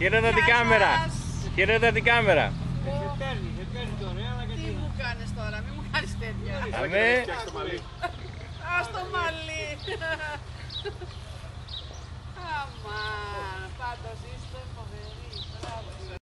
Χαιρέτα την κάμερα. Χαιρέτα την κάμερα. Σε παίρνει τώρα, Τι μου κάνεις τώρα, μην μου κάνεις τέτοια. Αμέ. Ας το μαλλί. Αμάν, πάντως είστε φοβεροί.